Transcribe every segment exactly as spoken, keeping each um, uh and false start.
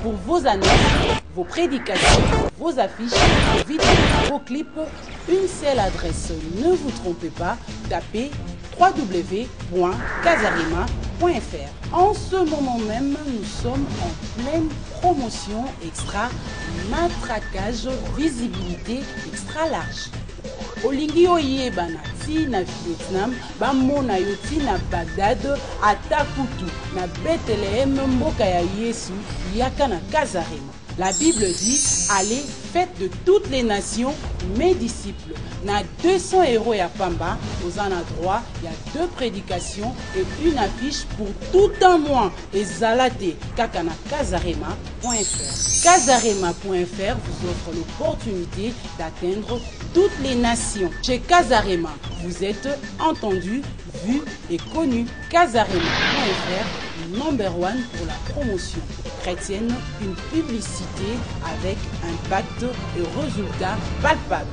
Pour vos annonces, vos prédications, vos affiches, vos vidéos, vos clips, une seule adresse. Ne vous trompez pas, tapez w w w point casarema point f r. En ce moment même, nous sommes en pleine promotion extra matraquage visibilité extra large. Olingi oyeba na ti na Vietnam, bamona yo ti na Bagdad, ata kutu na Bethléem, mboka ya Yesu, yaka na Casarema. La Bible dit, allez, faites de toutes les nations mes disciples. Na deux cents euros ya pamba, aux endroits, il y a deux prédications et une affiche pour tout un mois. Et zalate, kaka na casarema point f r. casarema point f r vous offre l'opportunité d'atteindre toutes les nations. Chez Casarema, vous êtes entendu, vu et connu. casarema point f r, number one pour la promotion chrétienne, une publicité avec impact et résultats palpables.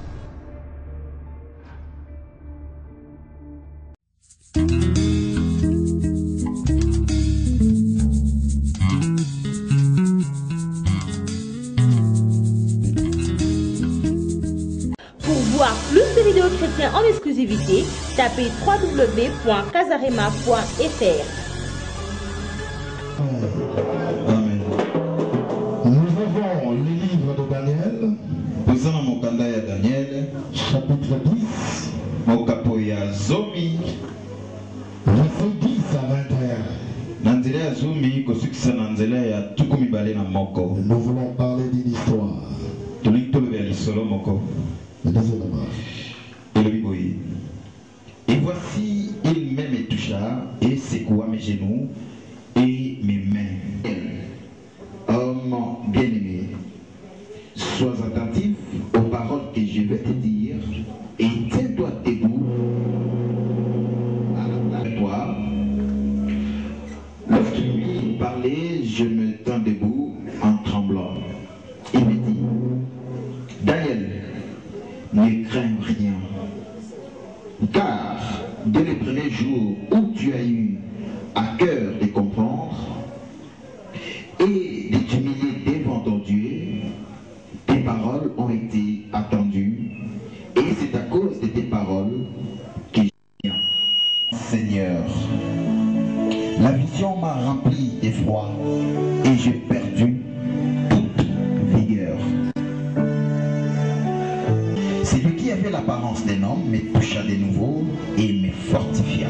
Pour voir plus de vidéos chrétiennes en exclusivité, tapez w w w point casarema point f r. Amen. Nous avons le livre de Daniel, Daniel chapitre dix, verset dix à vingt et un. Nous voulons parler d'une histoire. Et voici, il même me toucha et secoua mes genoux et mes mains. Homme bien-aimé, sois attentif aux paroles que je vais te dire et tiens-toi debout à toi. Lorsque lui parlait, je me tins debout en tremblant. Il me dit, Daniel, ne crains rien, car dès le premier jour où tu as eu à cœur de comprendre et de t'humilier devant ton Dieu, tes paroles ont été attendues, et c'est à cause de tes paroles que je viens. Seigneur, la vision m'a rempli d'effroi et j'ai perdu toute vigueur. Celui qui avait l'apparence d'un homme me toucha de nouveau et me fortifia.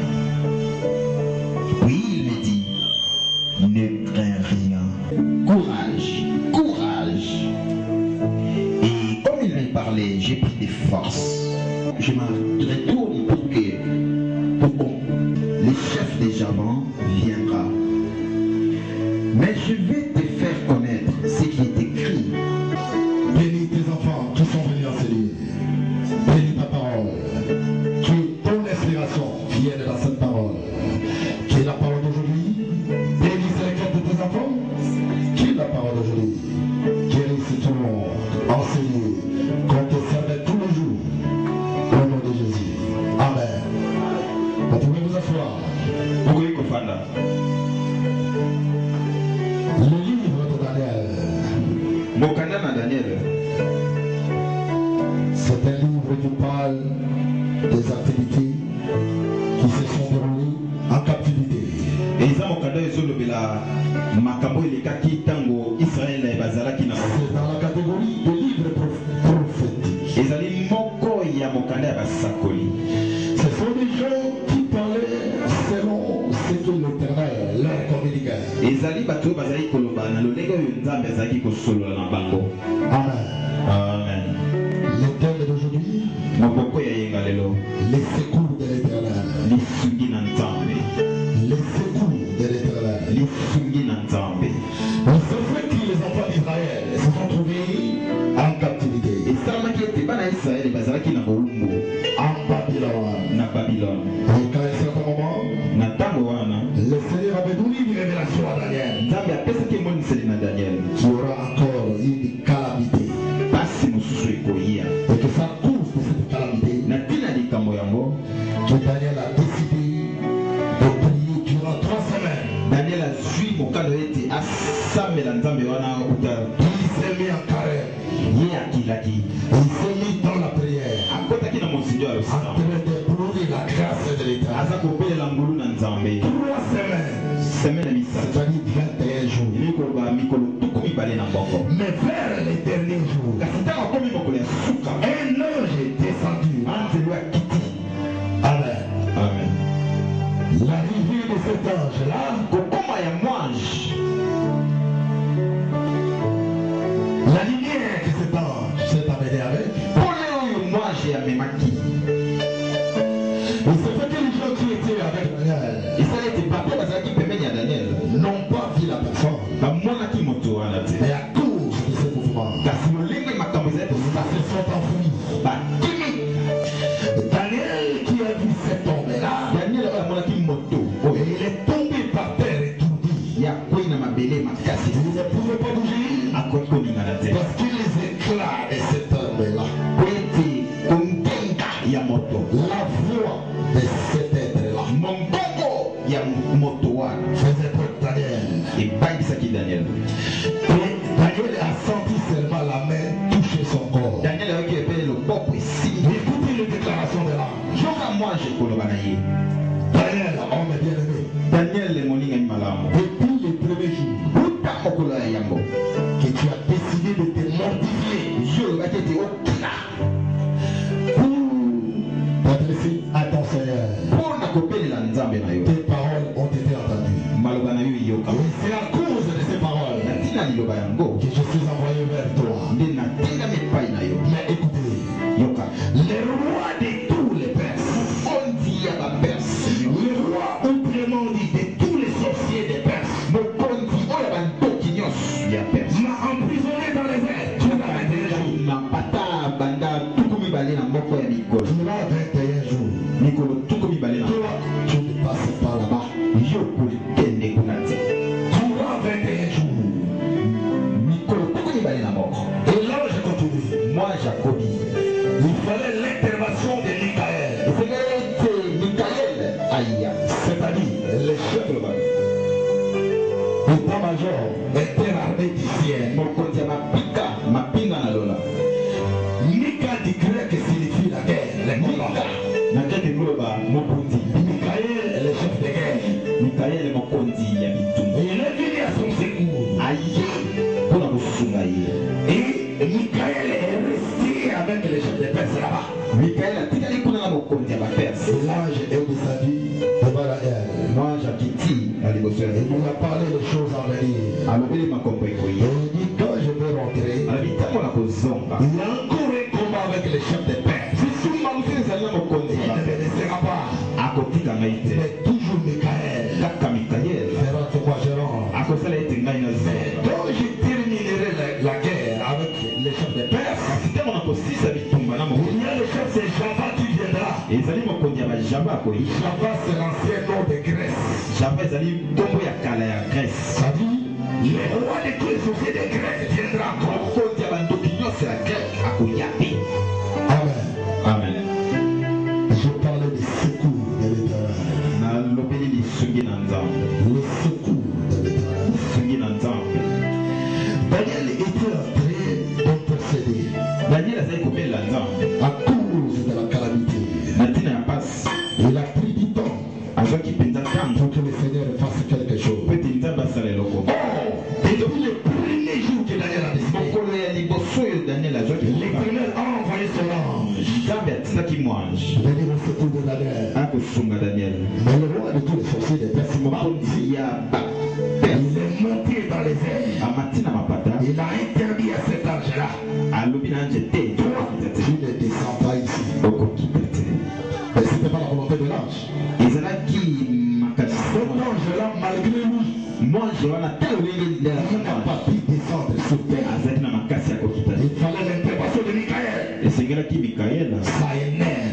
Puis il me dit, ne crains rien, courage, courage. Et comme il me parlait, j'ai pris des forces. Je me retourne pour que, pour qu'on, le chef des Javans viendra. Mais je vais te faire connaître ce qui est écrit. Bénis tes enfants qui sont venus enseigner. Bénis ta parole. Que ton inspiration vienne de la sainte parole. Qui est la parole d'aujourd'hui. Bénis les cœurs de tes enfants. Qui est la parole d'aujourd'hui. Guérisse tout le monde. Enseignez. Qu'on te serve tous les jours. Au nom de Jésus. Amen. Vous pouvez vous asseoir. Le livre de Daniel. C'est un livre qui parle des activités qui se sont déroulées en captivité. C'est dans la catégorie de livres prophétiques. Ce sont des gens qui parlaient selon ce que l'Éternel leur communiquait. Amen. Amen. Le thème d'aujourd'hui, les secours de l'Éternel. Les secours de l'Éternel. Vous savez que les enfants d'Israël se sont trouvés en captivité. En Babylone. Et qu'à un certain moment, le Seigneur avait donné une révélation à Daniel. Qui aura encore une calamité. Et que ça cause de cette calamité, que Daniel a décidé de prier durant trois semaines. Daniel a suivi mon cas de été à Samelanzambe L'arrivée de cet ange-là, kokoma ya mwange, la lumière que cet ange s'est amené avec, pole oyo mwange amemaki, il se fait que les gens qui étaient avec Daniel esala ete bato bazalaki pembeni ya Daniel n'ont pas vu la personne, bamonaki moto wana te, mais à cause de ce mouvement, kasi lolenge makambo ezali ça se sont enfuis. bakimi. Daniel qui a vu cet homme-là, Daniel oyo amonaki moto et il est tombé par terre étourdi. ya kwei na mabele makasi, Il ne pouvait pas bouger akoki koningana te parce que les éclats de cet homme-là, po ete kongenga ya moto, la voix de cet être-là, mongongo ya moto wana faisait peur de Daniel. ebakisaki Daniel. Et Daniel a senti seulement la main toucher son corps. Daniel ayoki epele loboko esimbi. Écoutez les déclarations de l'ange. Yoka mwange koloba na ye. Daniel, homme bien-aimé, Daniel le moningani malamu, depuis les premiers jours buta mokolo ya yango que tu as décidé de te mortifier yo olobaki ete okila pour t'adresser à ton Seigneur, mpo na kopelela nzambe na yo, tes paroles ont été entendues. maloba na yo eyoka. Et c'est à cause de ces paroles na ntina liloba yango que je suis envoyé vers toi. nde natingami epai na yo. Mais écoutez, Yoka les rois de tous les Perses, mokonzi ya baperse, le roi autrement dit de tous les sorciers des Perses, mokonzi oyo ya bantoki nyonso ya perse, m'a emprisonné dans les airs. Tu n'as pas déjà eu. mapata banda tuku mibale na moko ya mikolo, Tu l'as vingt et un jours. mikolo tuku mibale na Toi, tu ne passes pas là-bas. yo kolikende kuna te, Tu l'as vingt et un jours. mikolo tuku mibale na moko. Et là, je continue. Moi Jacobi, Il fallait l'intervention de Michael, esengeli ete Mikael aya, c'est-à-dire le chef de l'Obama, l'état-major interarmédicien. mokonzi ya mapika mapinga na lola, Mika du grec signifie la guerre, les mika combats. na kete koloba mokonzi, Michael est le chef de guerre. Mikael mokonzi ya Et bitumba, il est venu à son secours. aye mpona kosunga ye. Et Michael est resté avec les chefs de Perse là-bas. Mikael atikali kuna na mokonzi ya baperse. Et l'ange est descendu devant la guerre. Moi jakiti na liboso ya Et il a parlé des choses à venir. alobeli makambo Et ekoye, il dit quand je vais rentrer, alobi ntango na kozonga il y a encore un combat avec les chefs de Perse. sisumba mosusu ezali na mokonzi Il ya ne me baperse, laissera pas. akotika ngai te, Mais toujours Michael kaka Mikael fera ce quoi je rentre. akosala ete ngai Mais nazonga. quand je terminerai la, la guerre avec les chefs de Perse, ntango na kosisa bitumba na il mokonzi y a le chef de Java qui viendra. ezali mokonzi ya bajaba akoyi. Java, c'est l'ancien nom de Grèce. Java ezali nkombo ya kala ya Grèce. Ça dit, le roi de tous les sociétés de Grèce viendra encore. mokonzi ya bandoki nyonso ya greke akoya te. Amen. Amen. Je parlais du secours de l'Éternel. nalobeli lisungi na nzambe, Le secours de l'Éternel. lisungi na nzambe. Daniel était en train d'intercéder Daniel azali kobelela nzambe à cause de la calamité. na ntina ya pasi, Il a pris du temps azwaki mpenza ntango pour que le Seigneur fasse quelque chose. po ete nzambe asala eloko. Or, et depuis le premier jour que Daniel a décidé, mokolo ya liboso oyo Daniel azwaki koka, l'Éternel a envoyé son ange nzambe atindaki mwange venir au secours de Daniel. akosunga Daniel. Mais le roi de tous les sorciers des Perses, mokonzi ya baperse il est monté dans les airs. amati na mapata, Il a interdit à cet ange-là, alobi na nje te, toi, tokokita tu te, ne descends pas ici. okokita te. Mais ce n'était pas la volonté de l'ange. ezalaki makasi Cet ange-là, malgré lui, mwange wana te lolenge il n'a pas pu descendre sur terre. azalaki na makasi ya kokita te. Il fallait l'intervention de Michael. esengelaki Mikaela Ça énerve.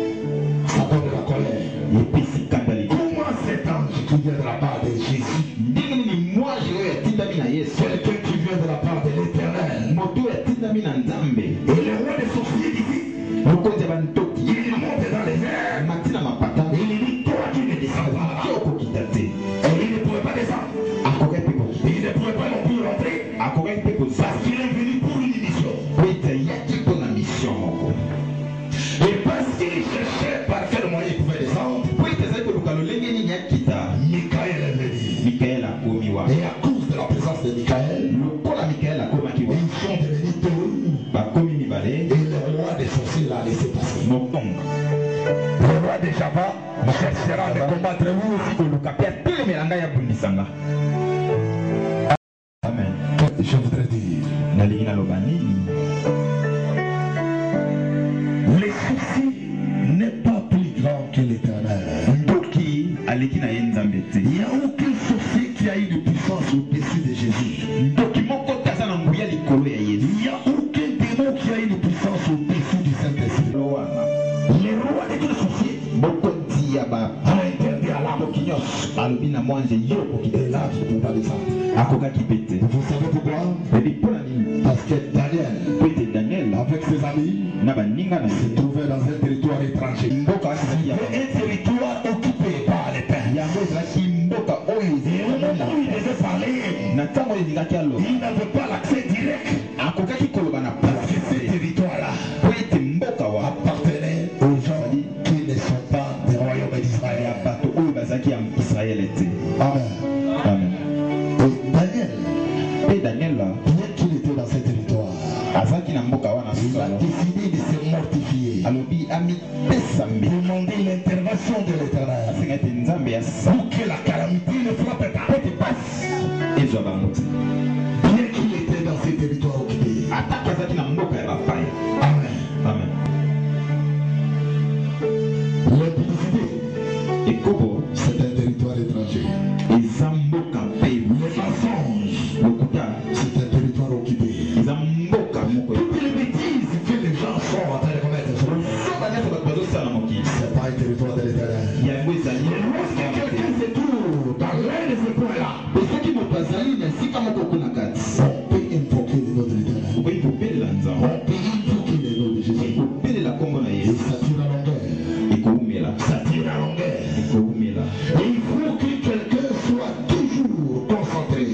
Ça donne la colère. epesi kandali. Comment cet ange qui vient de la part de Jésus, ndenge nini mwange oyo atindami na yesu, quelqu'un qui vient de la part de l'Éternel, moto oyo atindami na nzambe, et le roi des sorciers d'ici, mokonzi ya bantoki il monte dans les airs. mati na mapata, Et il dit, toi tu ne descends pas. ke okokita te, Et il ne pouvait pas descendre. akokaki mpe kokita, Il ne pouvait pas non plus rentrer. akokaki mpe kozala Parce qu'il est venu pour une mission. po ete ayaki mpona mission moko, Et parce qu'il cherchait par quel moyen il pouvait descendre, po ete azali koluka lolenge nini akita. Michael est venu. Mikael akomi wa, Et à cause de la présence de Michael, lokola Mikael akomaki wa, ils sont devenus deux. bakomi mibale, Et le roi des sorciers l'a laissé passer. mokongo Le roi de ça va, on cherchera de combattre vous aussi pour le capé. Amen. Je voudrais dire, les soucis n'est pas plus grand que l'éternel. Il n'y a aucun souci qui a eu de puissance au-dessus de Jésus. Il n'y a aucun démon qui a eu de puissance au-dessus du Saint-Esprit. Les rois de quel souci a interdit à l'âme qui et là, je ne peux pas descendre. Vous savez pourquoi? Parce que Daniel, avec ses amis, se trouvait dans un territoire étranger. Un territoire occupé par les pères. Et au moment où il devait parler, il n'avait pas l'accès direct. Parce que ce territoire-là appartenait aux gens qui ne sont pas des royaumes d'Israël. Amen. Amen. Et Daniel, Et Daniel, bien qu'il était dans ce territoire, il a décidé de se mortifier, demander l'intervention de l'Éternel pour que la calamité ne frappe pas. Bien qu'il était dans ce territoire occupé. Amen. Amen. L'impudicité, c'est un territoire étranger. Les mensonges, c'est un territoire occupé. Toutes les bêtises que les gens sont en train de commettre, c'est pas un territoire de l'Éternel. Lorsque quelqu'un se trouve dans l'un de ces points-là, on peut invoquer le nom de l'Éternel. On peut invoquer le nom de Jésus. Et ça tire à longueur. Ça tire à longueur. Et il faut que quelqu'un soit toujours concentré.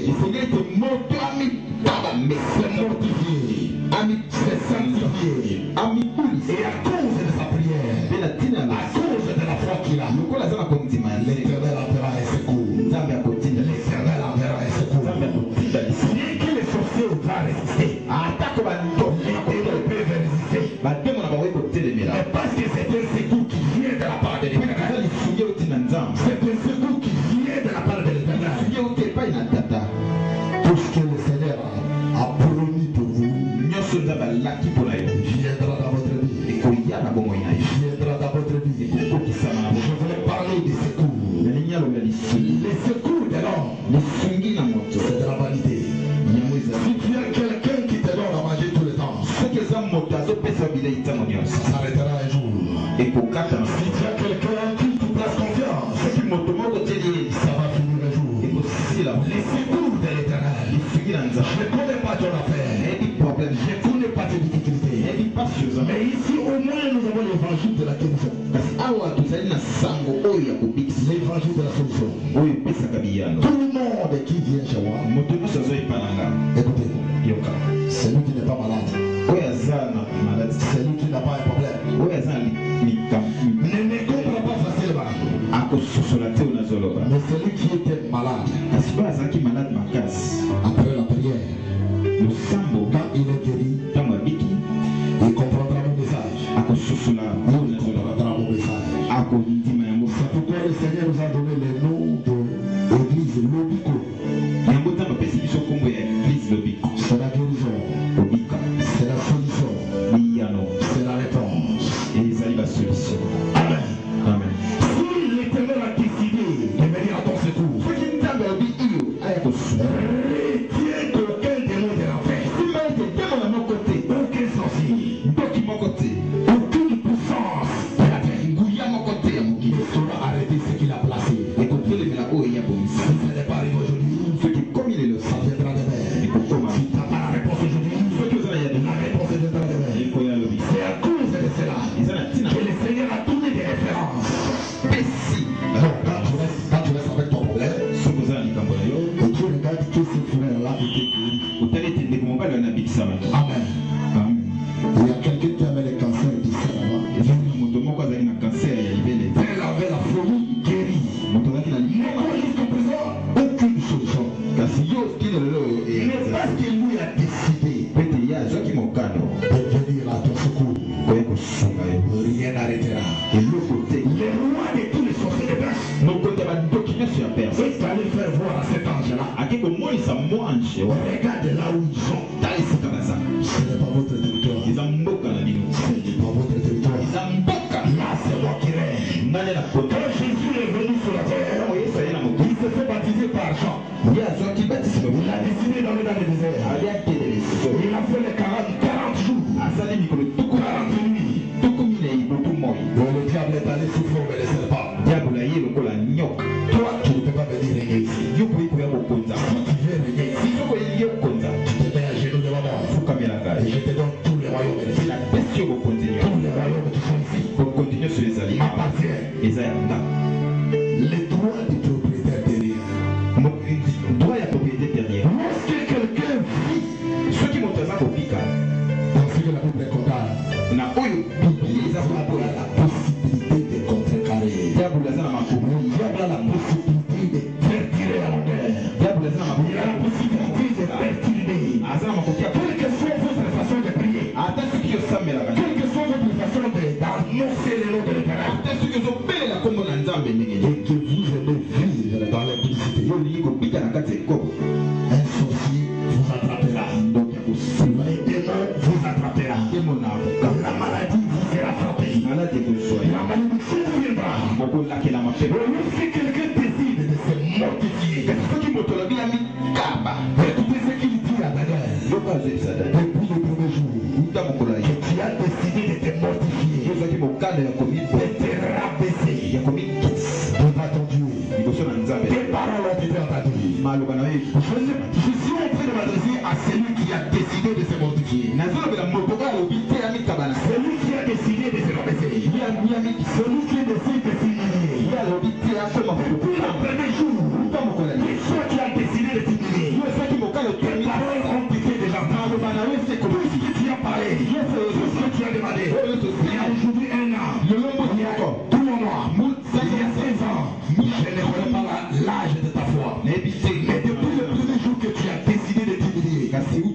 C'est mortifié. C'est sanctifié. Et à cause de sa prière, à cause de la foi qu'il a, l'Éternel enverra un secours. L'Éternel enverra un secours. Bien que les sorciers va résister, les démons peuvent résister. Mais parce que c'est un secours qui vient de la part de l'Éternel. C'est un secours qui vient de la part de l'Éternel. Tout ce que le Seigneur a promis pour vous viendra dans votre vie. Viendra dans votre vie. Je voulais parler des secours. Les secours de l'homme, c'est de la vanité. Si tu as quelqu'un qui te donne à manger tout le temps, ça s'arrêtera un jour. Si tu as quelqu'un qui te place confiance, ça va finir un jour. Les secours de l'Éternel, je ne connais pas ton affaire, je ne connais pas tes difficultés. Mais ici au moins nous avons l'évangile de la guérison. L'évangile de la solution. Tout le monde qui vient chez moi, écoutez, celui qui n'est pas malade, celui qui n'a pas un problème, ne me comprend pas facilement. Mais celui qui était malade, après la prière, quand il est guéri, il comprendra mon message. Il comprendra mon message. C'est pourquoi le Seigneur nous a donné le nom de l'église Lobiko. C'est la guérison. C'est la solution. C'est la réponse. Amen. Amen. Si l'Éternel a décidé de venir à ton secours, retiens qu'aucun démon de l'enfer, aucun sorcier, aucune puissance de la terre ne saura arrêter ce qu'il a placé. Si ce n'est pas arrivé aujourd'hui, ça viendra Regardez là où ils sont. Ce n'est pas votre territoire. Ce n'est pas votre territoire. Là, c'est moi qui règne. Quand Jésus est venu sur la terre, il se fait baptiser par Jean. Il a décidé d'aller dans le désert. Il a fait les quarante jours. quarante nuits. Donc le diable est allé sous forme de serpent. Toi, tu ne peux pas venir régner ici. Si tu veux régner ici, tu te mets à genoux devant moi. Et je te donne tous les royaumes. Tous les royaumes qui sont ici appartiennent. Les droits du propriétaire derrière. Lorsque quelqu'un vit dans ce que la Bible est condamne, il a la possibilité de contrecarrer. Il y a la possibilité de faire tirer à l'envers. Il y a la possibilité de faire tirer. Quelle que soit votre façon de prier, quelle que soit votre façon d'annoncer le nom de l'Éternel, et que vous aimez vivre dans l'implicité, un sorcier vous attrapera. Un démon vous attrapera. La maladie vous sera frappée. La malédiction vous viendra. Lorsque quelqu'un décide de se mortifier, écoutez ce qu'il dit à Daniel. Depuis le premier jour, que tu as décidé de te mortifier, de te rabaisser devant ton Dieu. Tes paroles ont été entendues. Je, je suis en train de m'adresser à celui qui a décidé de se mortifier. Celui qui a décidé de se rabaisser. Celui qui décide de s'humilier. Depuis le premier jour, soit tu as décidé de t'humilier. Tes paroles ont été déjà entendues. Tout ce que tu as parlé, tout ce que tu as demandé. Il y a aujourd'hui un an. Il y a trois mois. Il y a seize ans. Je ne connais pas l'âge de ta foi. Mais depuis le premier jour que tu as décidé de t'humilier,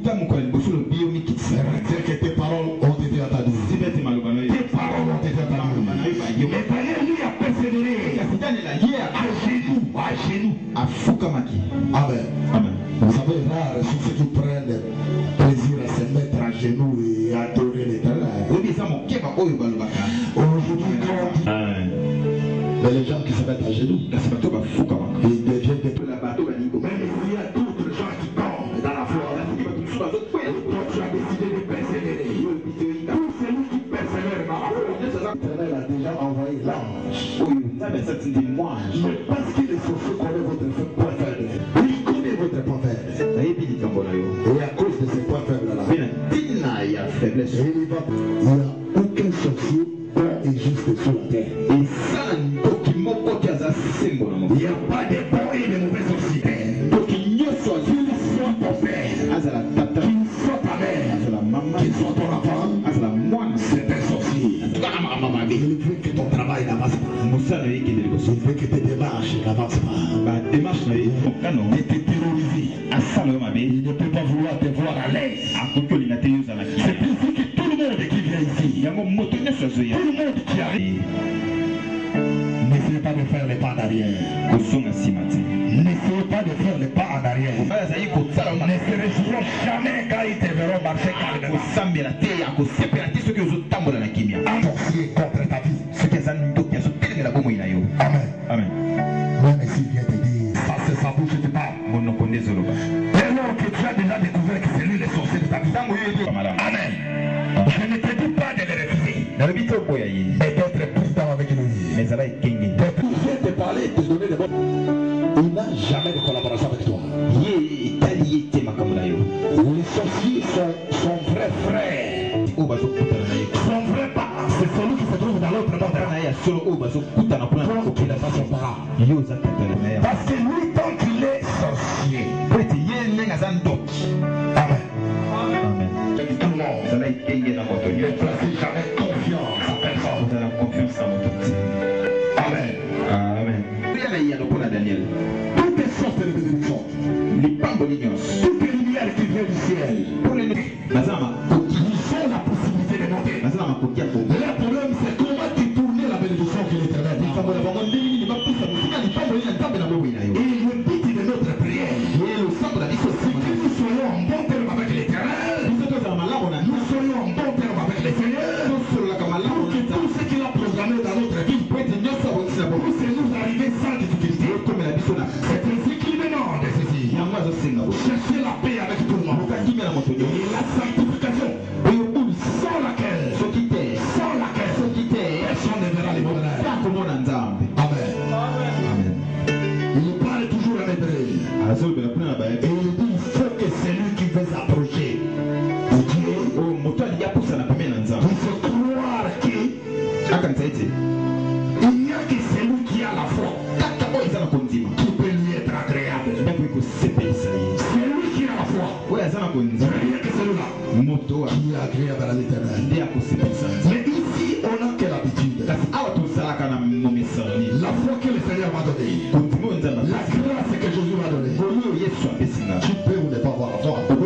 c'est que tes paroles ont été entendues. Tes paroles ont été entendues. Et Daniel lui a persévéré à genoux, à genoux. Amen. Amen. Vous savez, rares sont ceux qui prennent plaisir à se mettre à genoux et à adorer l'Éternel. Aujourd'hui, mais les gens qui se mettent à genoux, ils deviennent des peu là-bas. Même il y a d'autres gens qui tombent dans la foi. Toi, tu as décidé de persévérer. Tout celui qui persévère dans la foi, l'Éternel a déjà envoyé l'ange. Mais parce que les sorciers connaissent votre point faible, il connaît votre point faible. Et à cause de ces points faibles-là, il n'y a aucun sorcier bon et juste sur la terre. Il n'y a pas de bons et de mauvais sorciers. Qu'il soit ton père, qu'il soit ta mère, qu'il soit ton enfant, c'est un sorcier. Il veut que ton travail n'avance pas. Il veut que tes démarches n'avancent pas. Et te terroriser. Il ne peut pas vouloir te voir à l'aise. C'est pour ça que tout le monde qui vient ici, tout le monde qui arrive, n'essayez pas de faire les pas en arrière. N'essayez pas de faire les pas en arrière. Ne se réjouiront jamais quand ils te verront marcher calmement. Un sorcier contre ta vie. Amen. Amen. Même s'il vient te dire, ça c'est sa bouche qui parle. Dès lors que tu as déjà découvert que c'est lui le sorcier de ta vie. Amen. Je ne te dis pas de le refuser. Et d'être prudent avec lui. Mais ça va être king. Il vient te parler et te donner des bonnes. Il n'a jamais de collaboration avec toi. Les sorciers sont son vrai frère. Son vrai parent, c'est celui qui se trouve dans l'autre monde. Donc il n'est pas son parent. Parce que lui, tant qu'il est sorcier. Amen. Amen. Tout le monde ne placez jamais confiance en personne. Amen. Amen. Toutes les sortes de bénédictions, toutes les lumières qui viennent du ciel, ils ont la possibilité de monter. Le problème, c'est comment détourner la bénédiction que l'Éternel dit. Et le but de notre prière, de nous arriver sans difficulté. C'est ainsi qu'il demande ceci. Cherchez la paix avec tout le monde. Et la sanctification, sans laquelle, sans laquelle, personne ne verra les bonheurs. Amen. Amen. Il parle toujours en hébreu. Et il dit il faut que celui qui veut s'approcher de Dieu, il faut croire que il n'y a que celui qui a la foi qui peut lui être agréable. Celui qui a la foi, il n'y a que celui-là qui est agréable à l'Éternel. Mais ici, on n'a que l'habitude. La foi que le Seigneur m'a donnée, la grâce que Jésus m'a donnée, tu peux ou ne pas avoir la foi. Tu peux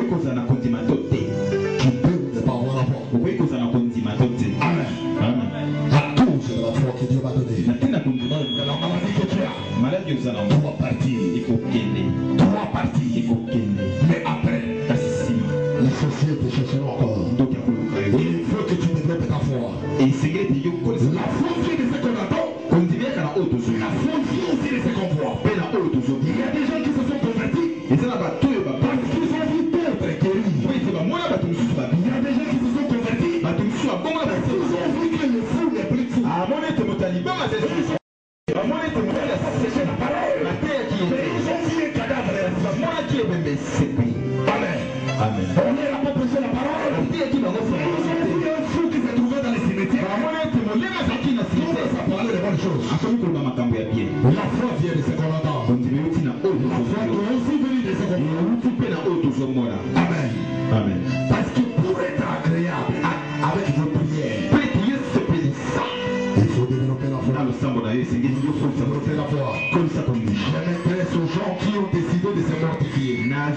ou ne pas avoir la foi. Amen. À cause de la foi que Dieu m'a donnée, de la maladie que tu as, doit partir. Doit partir. Mais après, les sociétés chercheront encore. Il faut que tu développes ta foi. La foi vient de ce qu'on attend. La foi vient aussi de ce qu'on voit. Il y a des gens qui se sont convertis parce qu'ils ont vu d'autres guéris. Il y a des gens qui se sont convertis parce qu'ils ont vu que le fou n'est plus fou. Ils ont séché la parole. Ils ont vu un cadavre. Amen. Amen. On n'a pas prêché la parole. Ils ont vu un fou qui se trouvait dans les cimetières. Ça parlait de bonnes choses. La foi vient de ce qu'on entend. La foi doit aussi venir de ce qu'on entend. Amen. Amen. Parce que pour être agréable avec vos prières, il faut développer la foi. Il faut développer la foi. Je m'intéresse aux gens qui ont décidé de se mortifier.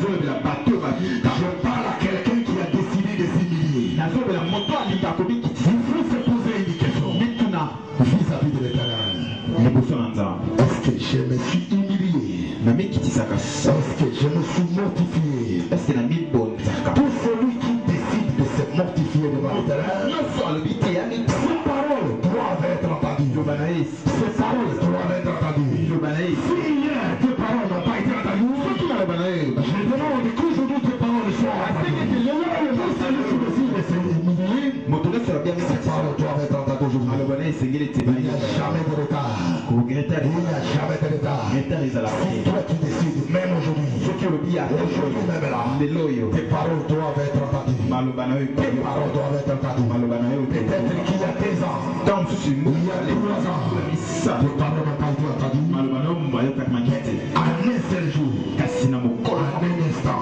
Je parle à quelqu'un qui a décidé de s'humilier. Il faut se poser une question vis-à-vis de l'Éternel. Est-ce que je me suis humilié? Est-ce que je me suis mortifié? Pour celui qui décide de se mortifier devant l'Éternel, ces paroles doivent être entendues. Ces paroles doivent être entendues. Si hier tes paroles n'ont pas été entendues, je demande qu'aujourd'hui tes paroles soient entendues. Pour celui qui décide de se humilier, ces paroles doivent être entendues aujourd'hui. Il n'y a jamais de retard. Il n'y a jamais de retard. Si toi tu décides, même aujourd'hui, aujourd'hui même là, tes paroles doivent être entendues. Tes paroles doivent être entendues. Peut-être qu'il y a deux ans, il y a trois ans, tes paroles n'ont pas été entendues. En un seul jour, en un instant,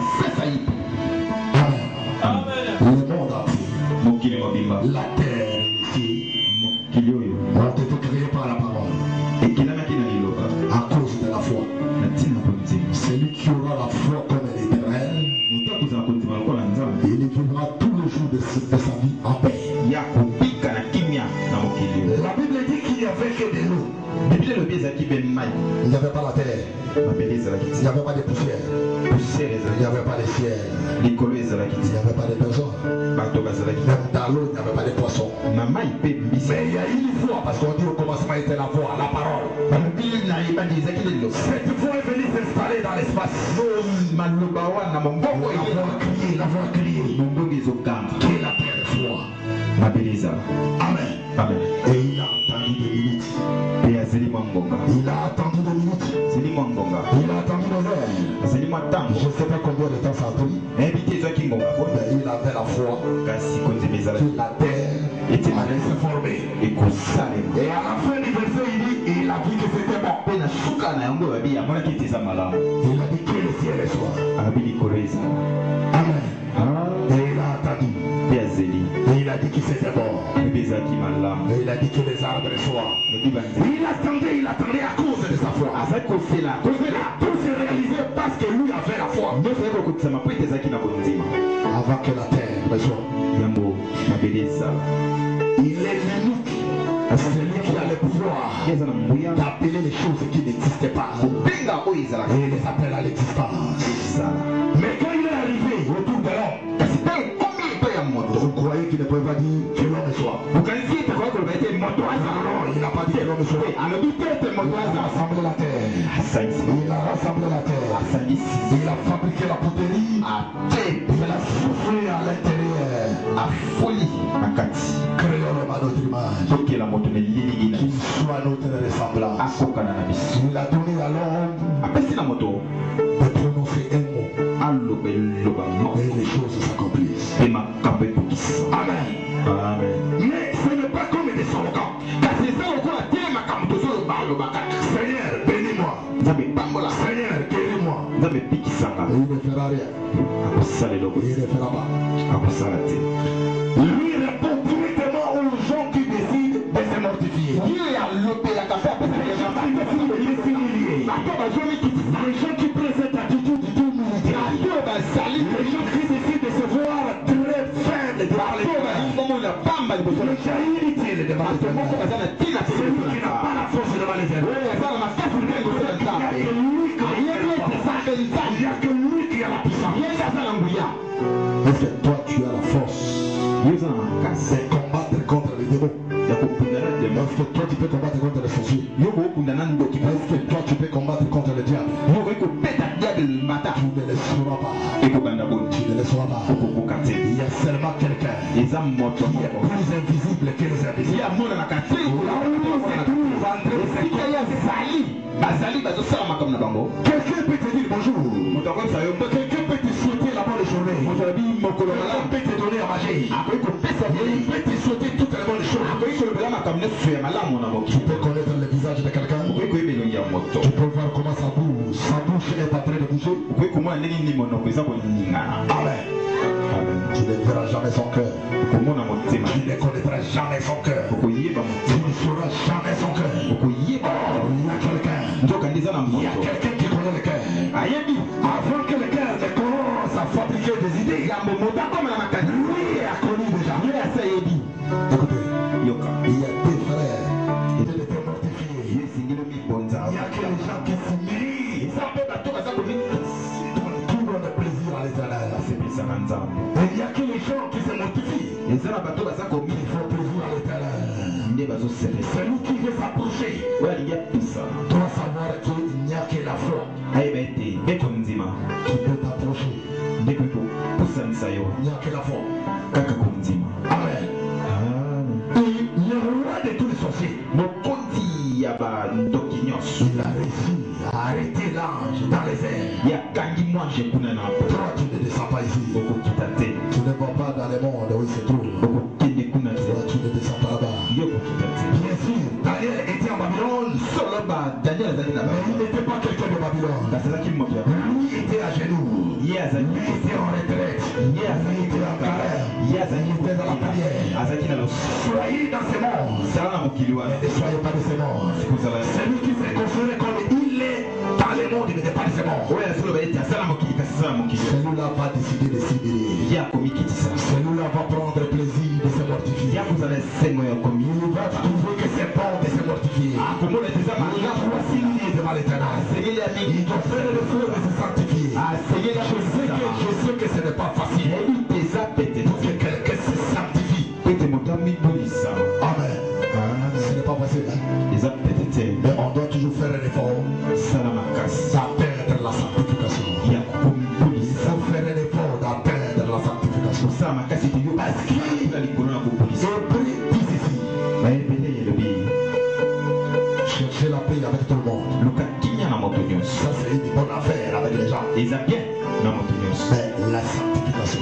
Amen. Le monde entier, la terre ici, ont été créés par la parole. À cause de la foi. Celui qui aura la foi comme l'Éternel, il vivra tous les jours de, de sa vie en paix. La Bible dit qu'il n'y avait que de l'eau. Il n'y avait pas la terre. Il n'y avait pas de poussière. Il n'y avait pas de ciel. Il n'y avait pas de personnes. Même dans l'eau, il n'y avait pas de poissons. Mais il y a une voix, parce qu'on dit au commencement était la voix, la parole. Cette voix est venue s'installer dans l'espace. La voix criée, la voix criée. Que la terre soit. Amen. Amen. Et il a attendu des minutes. Il a attendu des minutes. Il a attendu des heures. Je ne sais pas combien de temps ça a pris. Mais il avait la foi que la terre allait se former. Et à la fin du verset, il dit, il a vu que c'était bon. Il a dit que le ciel soit. Amen. Et il a attendu. Et il a dit que c'était bon. Et il a dit que les arbres soient. Il attendait, il attendait à cause de sa foi. Tout s'est réalisé parce que lui avait la foi. Avant que la terre soit. Il est l'unique. Celui qui a le pouvoir d'appeler les choses qui n'existaient pas. Et il les appelle à l'existence. Mais quand il est arrivé autour de l'homme, vous croyez qu'il ne pouvait pas dire que l'homme soit? Non, il n'a pas dit l'homme sur il a rassemblé la terre. Il a rassemblé la terre. Il a fabriqué la poterie. Il a soufflé à l'intérieur. Créons l'homme à notre image. Qu'il soit notre ressemblant. Il a donné à l'homme de prononcer un mot. Et les choses s'accomplissent. Amen. Amen. Mais ce n'est pas comme des slogans. Seigneur, bénis-moi. Seigneur, guéris-moi. Et il ne fera rien. Il ne fera pas. Lui répond directement aux gens qui décident de se mortifier. Les gens qui prennent cette attitude du tout militaire. Les gens qui décident de se voir très faibles devant les femmes. Le jaillit il est devant les femmes. Celui qui n'a pas la force devant les hommes. Il n'y a que lui qui a la puissance. Est-ce que toi tu as la force de combattre contre les démons? Est-ce que toi tu peux combattre contre les sorciers? Est-ce que toi tu peux combattre contre le diable? Tu ne le sauras pas. Tu ne le sauras pas. Il y a seulement quelqu'un qui est plus invisible que les invisibles. Quelqu'un peut te dire bonjour. Quelqu'un peut te souhaiter la bonne journée. Quelqu'un peut te donner à manger. Il peut te souhaiter toutes les bonnes choses. Tu peux connaître le visage de quelqu'un. Tu peux voir comment sa bouche, sa bouche est en train de bouger. Amen. Tu ne verras jamais son cœur. Tu ne connaîtras jamais son cœur. Tu ne sauras jamais son cœur. Il y a quelqu'un. Il y a quelqu'un qui connaît le cœur. Avant que le cœur ne commence à fabriquer des idées, lui a connu déjà. Écoutez, il y a des frères qui étaient mortifiés. Il y a que les gens qui s'humilient. Ils donnent le plaisir à l'éternel. Et il y a que les gens qui se mortifient. Ils font plaisir à l'éternel. Celui qui veut s'approcher doit savoir qu'il n'y a que la foi qui peut t'approcher. Il n'y a que la foi. Amen. Et le roi de tous les sorciers, il a réussi à arrêter l'ange dans les airs. Toi, tu ne descends pas ici. Tu ne vas pas dans le monde où il se trouve. Toi, tu ne descends pas là-bas. Bien sûr, Daniel était en Babylone. Mais il n'était pas quelqu'un de Babylone. Lui était à genoux. Lui était en retraite. Lui était en galère. Il était dans la prière. Soyez dans ce monde. Mais ne soyez pas de ce monde. Celui qui s'est considéré comme il est dans le monde, il n'était pas de ce monde. Celui-là va décider de s'humilier. Celui-là va prendre plaisir de se mortifier. Il va trouver que c'est bon de se mortifier. Il a voici devant l'éternel. Il doit faire le feu de se sanctifier. Je sais que, je sais que ce n'est pas facile pour que quelqu'un se sanctifie. Amen. Ce n'est pas facile. Mais on doit toujours faire un effort d'atteindre la sanctification. Il faut faire un effort d'atteindre la sanctification. Parce qu'il est dit ici. Chercher la paix avec tout le monde. Ça c'est une bonne affaire avec les gens. Mais la sanctification,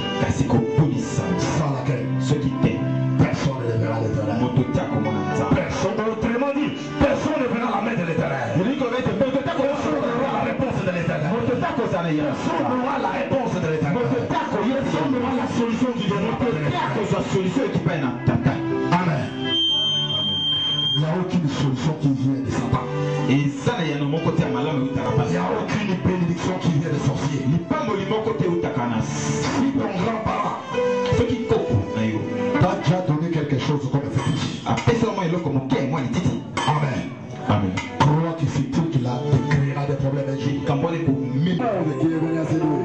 sans laquelle personne ne verra l'éternel. Personne, autrement dit, personne ne verra la main de l'éternel. Personne n'aura la réponse de l'éternel. Personne n'aura la réponse de l'éternel. Personne n'aura la solution du développement. Amen. Il n'y a aucune solution qui vient de Satan. Il n'y a aucune bénédiction qui vient des sorciers. Si ton grand-parent t'a déjà donné quelque chose comme fétiche, Amen. Amen. Crois que c'est tout qui l'a créera des problèmes un jour. Qui est venu à ses louer.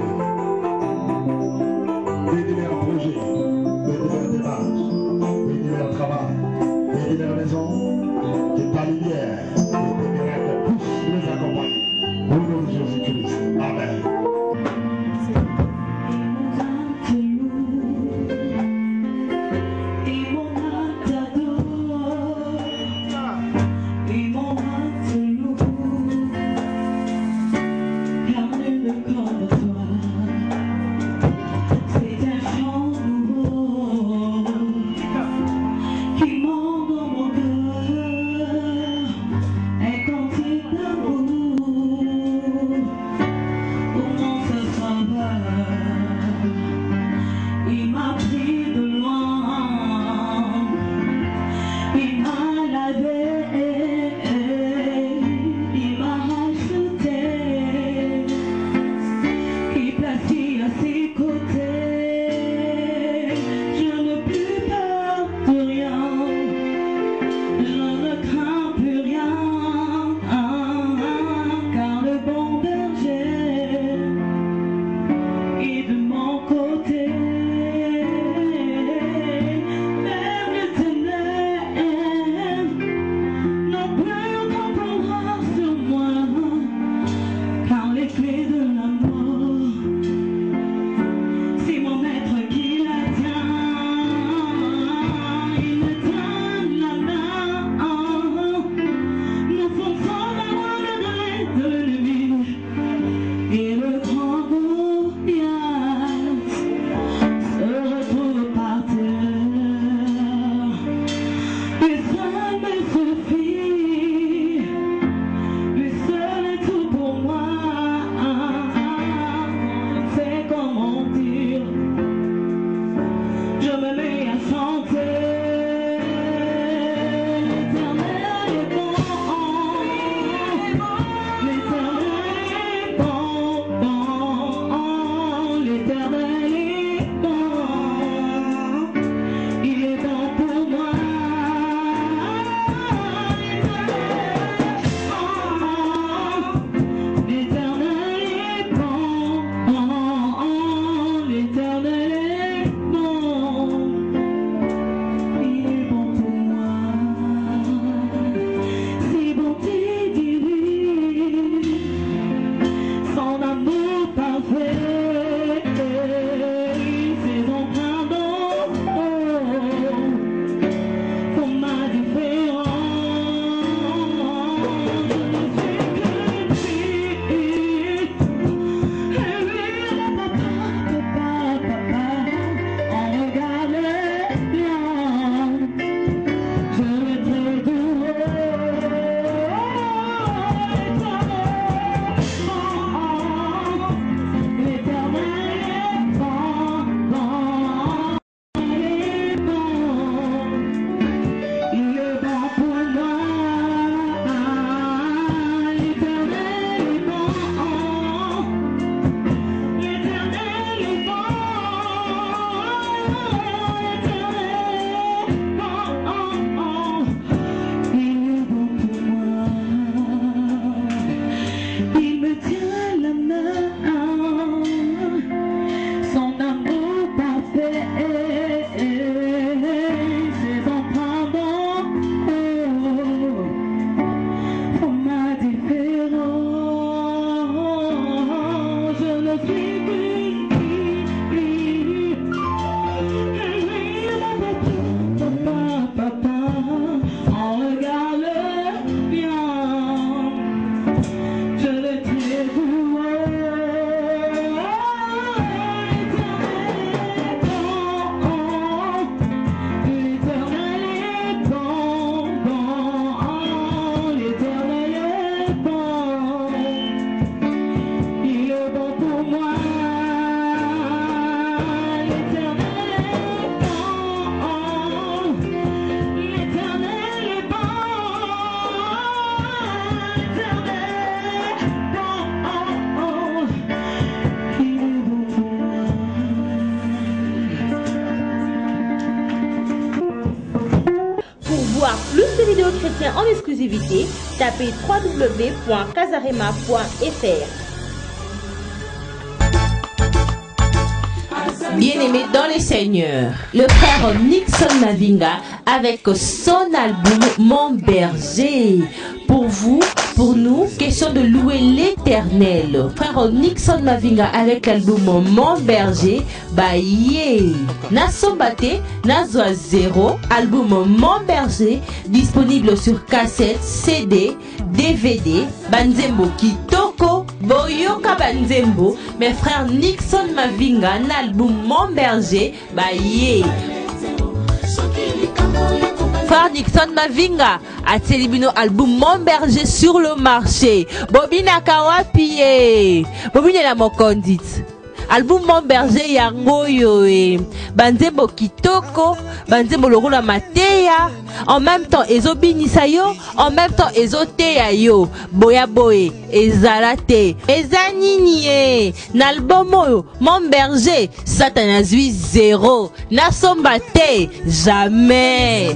Bénis leur projet, bénis leur démarche, bénis leur travail, bénis leur maison, et pas chrétien en exclusivité, tapez w w w point casarema point f r. Bien-aimé dans les seigneurs, le frère Nixon Mavinga avec son album Mon Berger. Pour vous, pour nous, question de louer l'éternel. Frère Nixon Mavinga avec l'album Mon Berger, bah yeah. Nasombate, Nazwa Zero, album Mon Berger, disponible sur cassette, C D, D V D, Banzembo Kitoko, Boyoka Banzembo, mes frères Nixon Mavinga, l'album Mon Berger, bah yeah. Frère Nixon Mavinga a célébré album Mon Berger sur le marché. Bobina Kawapiye. Bobina la mokondit. Album Mon Berger yango yoe. Banzembo Kitoko, Banzembo Lorula Mateya. En même temps, ezo binisa yo, en même temps, ezo teya yo. Boya boye, ezalate, ezaniniye. N'album oyo, Mon Berger, Satanazui zéro. Nasombate, jamais.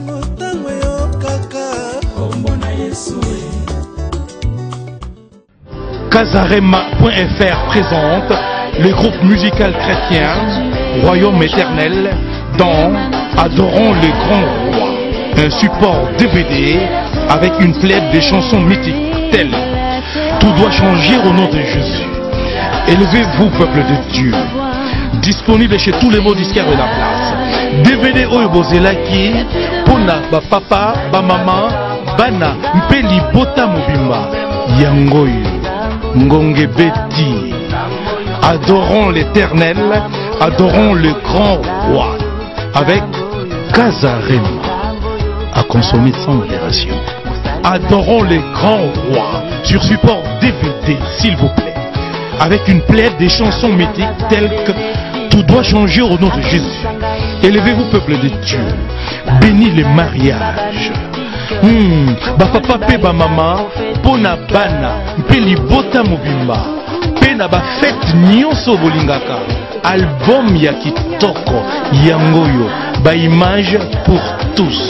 Casarema point F R présente le groupe musical chrétien Royaume éternel dans Adorons le grand roi, un support D V D avec une plèbe de chansons mythiques telles Tout doit changer au nom de Jésus, Élevez-vous peuple de Dieu, disponible chez tous les mots disquaires de la place. D V D oyo bozelaki pona ba papa ba mama bana mpeli bota mobimba yangoyo ngonge beti. Adorons l'Éternel, adorons le grand roi avec Casarema à consommer sans modération. Adorons le grand roi sur support D V D s'il vous plaît, avec une plèbe des chansons mythiques telles que Tout doit changer au nom de Jésus. Élevez-vous peuple de Dieu, bénis les mariages. Hmm, ba papa pe ba mama, pona bana, pe libota mobimba, pe na ba fête nyonso bolingaka. Album ya kitoko, yangoyo, ba image pour tous.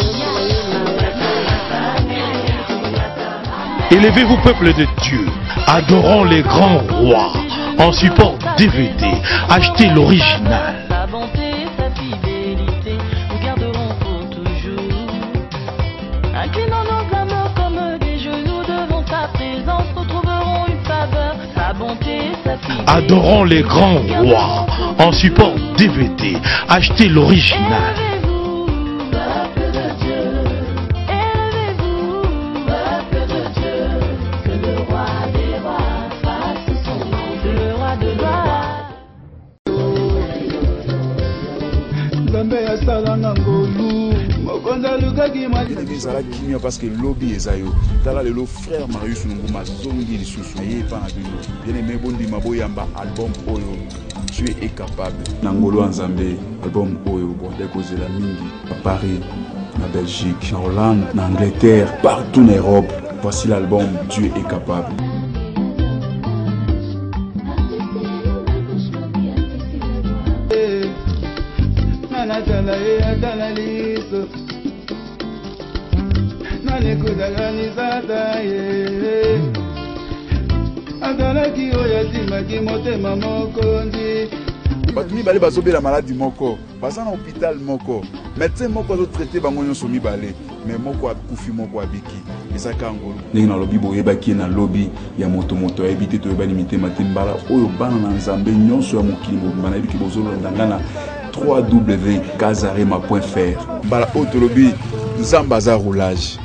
Élevez-vous peuple de Dieu, adorons les grands rois, en support D V D, achetez l'original. Sa bonté, sa fidélité, nous garderons pour toujours. Inclinons nos âmes comme des genoux devant sa présence, retrouverons une faveur. Sa bonté, sa fidélité. Adorons les grands rois, en support D V D, achetez l'original. Parce que lobby est ayo. Tala le frère Marius Nguma zongi lisusu ye pa na bino. Bien aimé bondi maboyamba album oyo. Tu es capable. Nangolo Nzambe album oyo bon dékozela mingi à Paris, en Belgique, en Hollande, en Angleterre, partout en Europe. Voici l'album Tu es capable. Batumi balé bazobe la maladie moko, basa na hôpital moko, médecin moko zo traité bango nyonso mibale, mais moko akufi moko abiki. Eza kangolo. Ndenge na lobby boye baki na lobby ya moto moto ya ebité to ebani mité matimbala oyo bana na Nzambe nyonso ya mokili mobimba na ebiki bozolo ndangana w w w point casarema point f r. Bala auto lobby Nzambe aza roulage.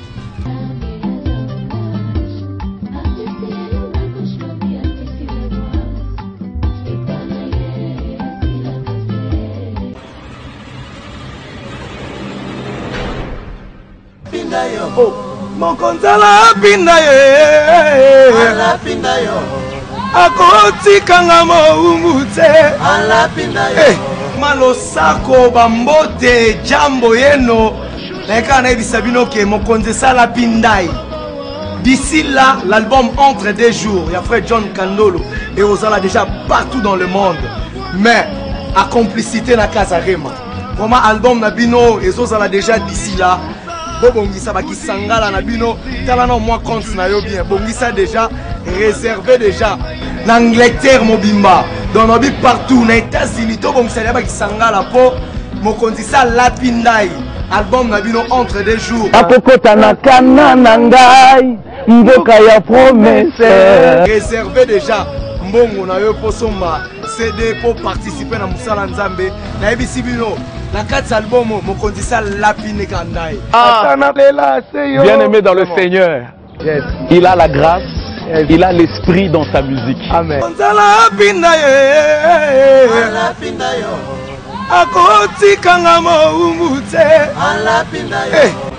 Oh, mon konzala pinda ye, ala pinda yo. Akoti kanga mo umute, ala pinda yo. Eh, malosako bambote jambo yeno. Neka na bisabino ke mon konzala pinda ye. D'ici là, l'album entre des jours. Il y a frère John Kandolo et Ozala déjà partout dans le monde. Mais à complicité na Casarema. Comment album Nabino et Ozala déjà d'ici là. bobongisa bakisangala na bino tala na moi compte na yo bien bongisa déjà réservé déjà en Angleterre mobimba dans nos pays partout na États-Unis to bongisa ya bakisangala po mokonzi sa lapindai album na bino entre des jours akokota na kana na ngai mboka ya promesse réservé déjà mbongo na yo posomba C D pour participer na musala nzambe na ebisi bino la quatre album mokonzi sa lapine kandai. Ah, bien aimé dans le Seigneur. Yes. Il a la grâce, yes. Il a l'esprit dans sa musique. Amen. Akoti kanga mo umute.